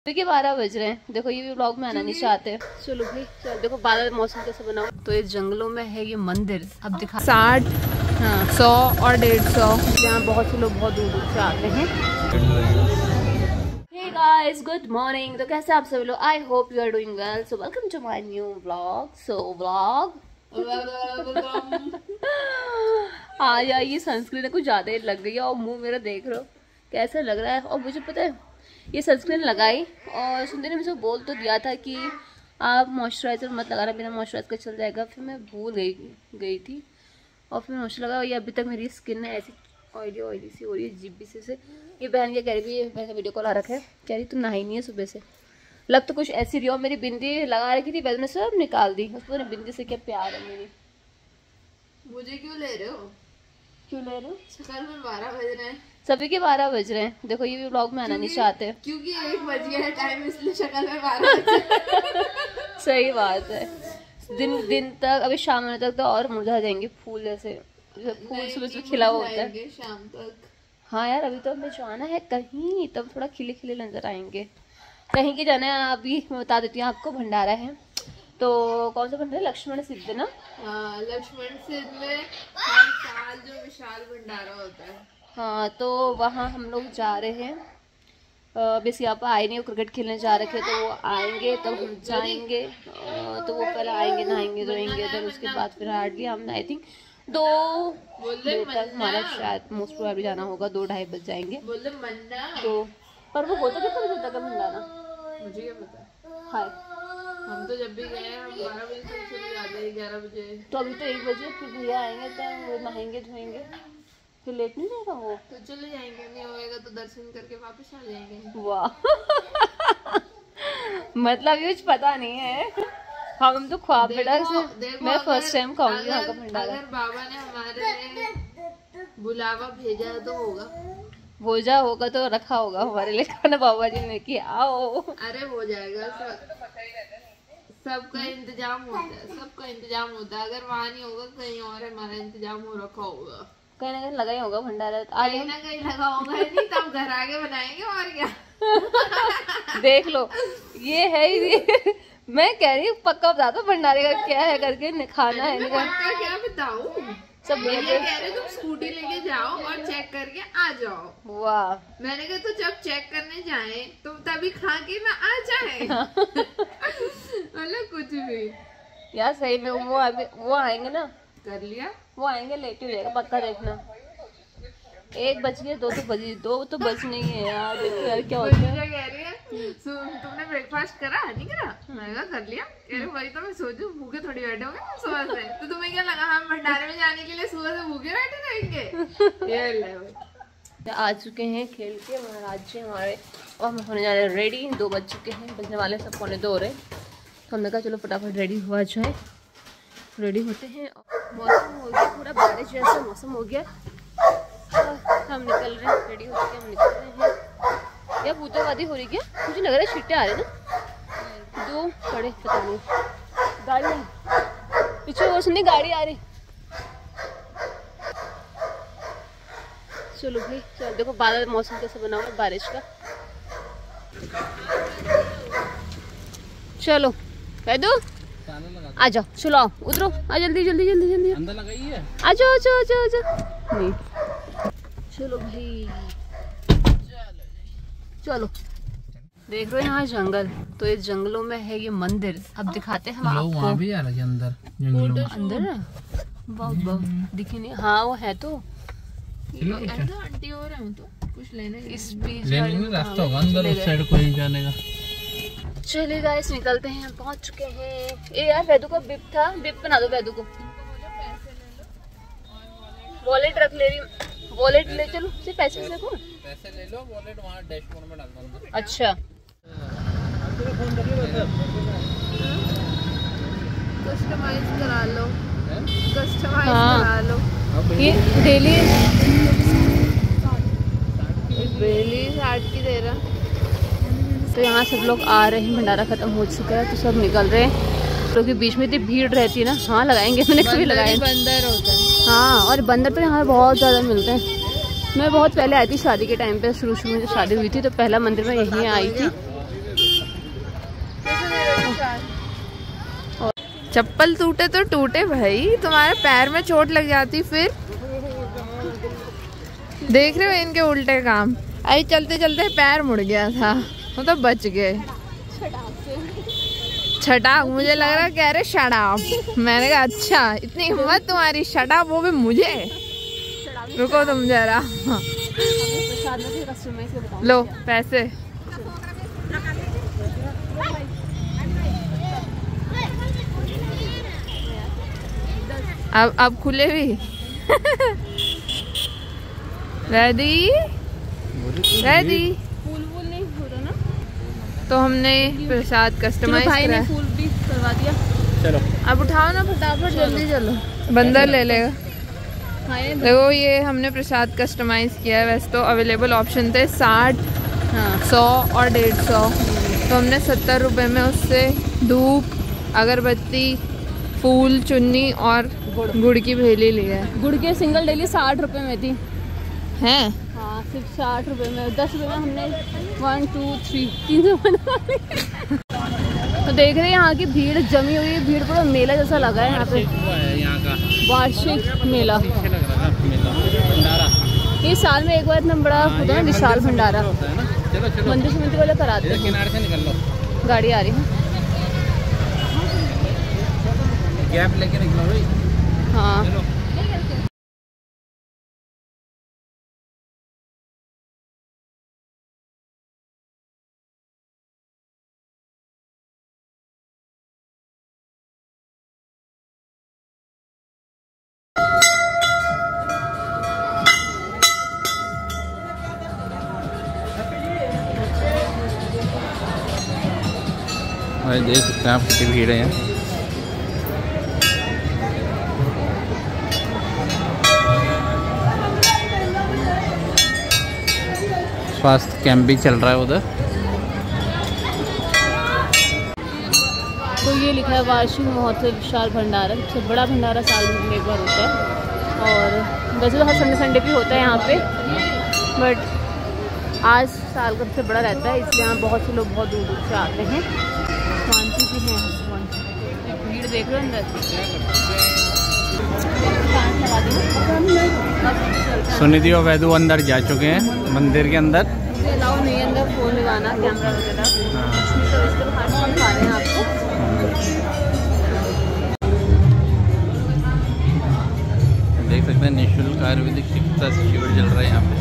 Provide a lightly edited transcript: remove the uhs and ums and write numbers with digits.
देखिए 12 बज रहे हैं। देखो ये भी व्लॉग में आना नहीं चाहते। चलो भाई चल। देखो 12 मौसम कैसे बना हुआ। तो ये जंगलों में है ये मंदिर। अब दिखा 60, 100 और 150। यहाँ बहुत से लोग बहुत दूर दूर से आते हैं। Hey guys good morning. तो कैसे आप सभी लोग? I hope you are doing well. So welcome to my new vlog. So vlog हाँ यार ये सनस्क्रीन कुछ ज्यादा ही लग गई है और मुंह मेरा देख रहे हो कैसा लग रहा है। और मुझे पता है ये सनस्क्रीन लगाई और सुंदर ने मुझे बोल तो दिया था कि आप मॉइस्चराइजर मत लगाना, बिना मॉइस्चराइजर का चल जाएगा। फिर मैं भूल गई थी और फिर मॉइस्चर लगा। ये अभी तक मेरी स्किन है ऐसी ऑयली सी हो रही है जिब्बी से। ये बहन क्या कह रही है, बहन वीडियो कॉल आ रखा है, कह रही तुम नहाई नहीं है सुबह से। लग तो कुछ ऐसी रही हो। मेरी बिंदी लगा रखी थी, बहन ने सब निकाल दी। उसको बिंदी से क्या प्यार है मेरी। मुझे क्यों ले रहे हो? क्यों ले रहे हो? शक्ल में 12 बज रहे हैं। सभी के 12 बज रहे हैं। देखो ये भी व्लॉग में आना नहीं चाहते क्योंकि 1 बज गया है टाइम, इसलिए शक्ल में 12 बज सही बात है। दिन तक अभी शाम होने तक तो और मुरझा जाएंगे फूल जैसे। फूल सुबह खिला हुआ होता है शाम तक। हाँ यार अभी तो हमें जाना है कहीं, तब थोड़ा खिले खिले नजर आएंगे। कहीं के जाना है अभी मैं बता देती हूँ आपको। भंडारा है तो कौन सा भंडारा? लक्ष्मण सिद्ध ना। हाँ लक्ष्मण सिद्ध में हर साल जो विशाल भंडारा होता है। हाँ तो वहाँ हम लोग जा रहे हैं। बेसिक आप आए नहीं, वो क्रिकेट खेलने जा रखे हैं, तो वो आएंगे तब हम जाएंगे। तो वो पहले आएंगे, नहाएंगे धोएंगे, तो उसके बाद फिर हार्डली हम आई थिंक 2 बजे तक हमारा शायद मोस्ट प्रोबेबली जाना होगा। 2-2:30 बज जाएंगे। तो पर वो होता कितना बजे तक है भंडारा? मुझे क्या पता। हाय हम तो जब भी गए हैं हम 12 बजे से शुरू जाते हैं, 11 बजे। तो अभी तो 1 बजे फिर भैया आएंगे तो नहाएंगे धोएंगे, फिर लेट नहीं जाएगा वो? तो चले जाएंगे, नहीं होएगा तो दर्शन करके वापस आ जाएंगे। वाह मतलब ये कुछ पता नहीं है। हम तो ख्वाब बेटा से मैं फर्स्ट टाइम खाऊंगी यहाँ का भंडारा। अगर बाबा ने हमारे लिए बुलावा भेजा तो होगा। भोजा होगा तो रखा होगा हमारे लिए खाना बाबा जी ने कि आओ। अरे हो जाएगा, सबका इंतजाम होता है, सबका इंतजाम होता है। अगर वहाँ नहीं होगा कहीं और हमारा इंतजाम हो रखा होगा। कहीं ना कहीं लगा ही होगा भंडारा। कहीं ना कहीं लगा होगा ही नहीं, तब घर आके बनाएंगे और क्या। देख लो ये है ही मैं कह रही हूँ पक्का बता दो भंडारे का क्या है करके खाना है। पक्का क्या बताऊँ? सब ये कह रहे तुम स्कूटी लेके जाओ और चेक करके आ जाओ। वाह मैंने कहा तो जब चेक करने जाए तो तभी खा के ना आ जाए। मतलब कुछ भी यार सही में वो आएंगे ना। कर लिया वो आएंगे लेट ही हो जाएगा पक्का। देखना 1 बज गए, 2 तो बज नहीं है यार। देखो यार क्या होता है। कह रही है तुमने ब्रेकफास्ट करा नहीं करा? मैंने कहा कर लिया। कह रहे वही तो मैं सोचू भूखे थोड़ी बैठे होंगे सुबह से। तो तुम्हें क्या लगा हम भंडारे में जाने के लिए सुबह से भूखे बैठे रहेंगे? ये आ चुके हैं खेल के महाराज जी हमारे और हम होने जा रहे हैं रेडी। 2 बज चुके हैं, बजने वाले सब 1:45 हो रहे। तो हमने कहा चलो फटाफट रेडी हुआ जाए। रेडी होते हैं। मौसम हो गया पूरा बारिश जैसा मौसम हो गया। हम निकल रहे हैं, रेडी होके हम निकल रहे हैं। या भूतवादी हो रही क्या? मुझे लग रहा है छींटे आ रहे ना। 2 खड़े पता नहीं गाड़ी नहीं पीछे वो सुननी गाड़ी आ रही। चलो भाई चलो। देखो 12 मौसम कैसे बना हुआ है बारिश का। चलो पैदू आ जाओ, चलो आओ उतरो, आ जल्दी जल्दी जल्दी जल्दी अंदर लगाइए। आ जाओ जाओ जाओ जाओ। नहीं चलो भाई चलो। देख रहे हो यहाँ जंगल, तो ये जंगलों में है ये मंदिर। अब दिखाते हैं हम आपको। वहाँ भी आ रहा है अंदर है वाह दिखे नहीं। हाँ वो है तो आंटी और हैं तो कुछ लेने इस बीच रास्ता होगा अंदर उस साइड कोई जाने का। चलिए गाइस निकलते हैं, पहुंच चुके हैं। ए यार वैदू का बिप था, बिप बना दो वैदू को। वॉलेट रख ले रही, वॉलेट ले चलो। सिर्फ पैसे ले लो, वॉलेट वहाँ डैशबोर्ड में डाल दो। अच्छा कस्टमाइज करा लो, कस्टमाइज करा लो। ये डेली 60 की दे रहा। तो यहाँ सब लोग आ रहे हैं, भंडारा खत्म हो चुका है तो सब निकल रहे हैं। क्योंकि बीच में इतनी भीड़ रहती है ना। हाँ लगाएंगे, मैंने कभी लगाए बंदर होता है। हाँ और बंदर तो यहाँ बहुत ज़्यादा मिलते हैं। मैं बहुत पहले आई थी शादी के टाइम पे, शुरू में जब शादी हुई थी तो पहला मंदिर में यहीं आई थी। चप्पल टूटे तो टूटे भाई, तुम्हारे पैर में चोट लग जाती फिर। देख रहे हो इनके उल्टे काम। अरे चलते चलते पैर मुड़ गया था, वो तो बच गए। छटाक, मुझे लग रहा कह रहे शटाप। मैंने कहा अच्छा इतनी हिम्मत तुम्हारी, शटाप वो भी मुझे। रुको तुम जरा, लो पैसे। अब खुले भी। Ready ready. फूल नहीं हो रहा ना, तो हमने प्रसाद कस्टमाइज करा। फूल भी करवा दिया। चलो अब उठाओ ना फटाफट, जल्दी चलो, बंदर ले लेगा। देखो ये हमने प्रसाद कस्टमाइज किया है। वैसे तो अवेलेबल ऑप्शन थे 60, 100 और 150, तो हमने 70 रुपये में उससे धूप, अगरबत्ती, फूल, चुन्नी और गुड़ की भेली ली है। गुड़ के सिंगल डेली 60 रुपये में थी। हैं? हाँ सिर्फ 60 रुपये में, 10 रुपये में हमने 1 2 3 3 बनवा ली। तो देख रहे हैं यहाँ की भीड़ जमी हुई है, भीड़ पूरा मेला जैसा लगा है यहाँ पे। यहाँ का वार्षिक मेला, लग रहा है मेला भंडारा। ये साल में एक बार इतना बड़ा होता है ना, विशाल भंडारा। चलो चलो मंदिर समिति वाले कराते हैं। किनारे से निकल लो, गाड़ी आ रही है। गैप लेके निकलो भाई। हाँ चलो भाई देख सकते हैं आप कितनी भीड़ है यहाँ। स्वास्थ्य कैंप भी चल रहा है उधर। तो ये लिखा है वार्षिक महोत्सव विशाल भंडारा, सबसे बड़ा भंडारा साल में एक बार होता है। और वैसे तो हर संडे संडे भी होता है यहाँ पे, बट आज साल का सबसे बड़ा रहता है, इसलिए यहाँ बहुत से लोग बहुत दूर दूर से आते हैं। शांति भी है भीड़ देख रहे हो अंदर। सुनिधि और वैदू अंदर जा चुके हैं मंदिर के अंदर। अलाउ नहीं अंदर फोन लगाना, कैमरा वगैरह। तो इसके बाहर से हम खा रहे हैं आपको। देख सकते हैं निःशुल्क आयुर्वेदिक चिकित्सा शिविर चल रहा है यहाँ पे।